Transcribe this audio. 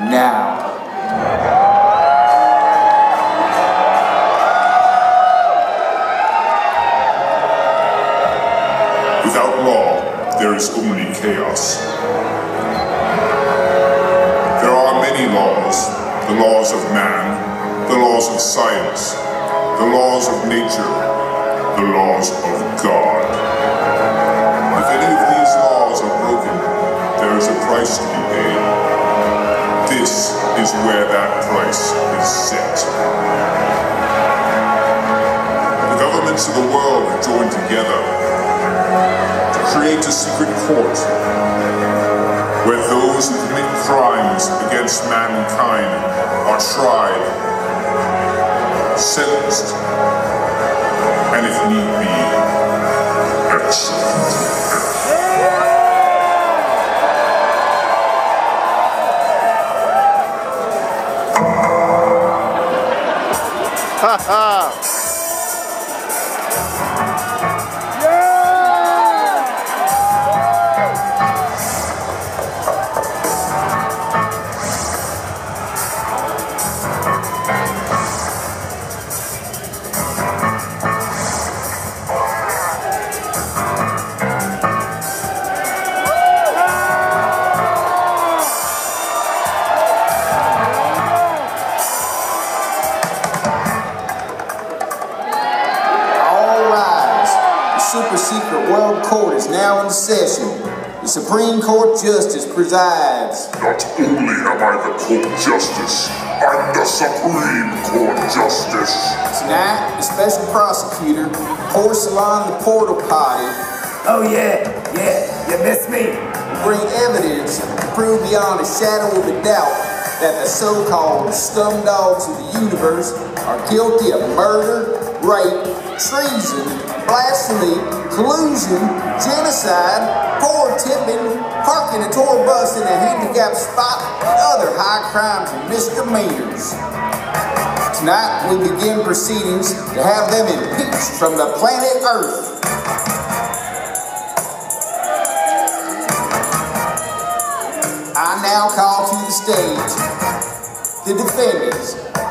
now. Without law, there is only chaos. There are many laws, the laws of man, the laws of science, the laws of nature, the laws of God. If any of these laws are broken, there is a price to be paid. This is where that price is set. The governments of the world have joined together to create a secret court where those who commit crimes against mankind are tried, sentenced, and if need be, executed. Ha ha! Super secret world court is now in session. The Supreme Court Justice presides. Not only am I the Court Justice, I'm the Supreme Court Justice. Tonight, the Special Prosecutor, Porcelain the Portal Potty. Oh yeah, you missed me. Bring evidence to prove beyond a shadow of a doubt that the so-called scum dogs of the universe are guilty of murder, rape, treason, blasphemy, collusion, genocide, poor tipping, parking a tour bus in a handicapped spot, and other high crimes and misdemeanors. Tonight, we begin proceedings to have them impeached from the planet Earth. I now call to the stage the defendants,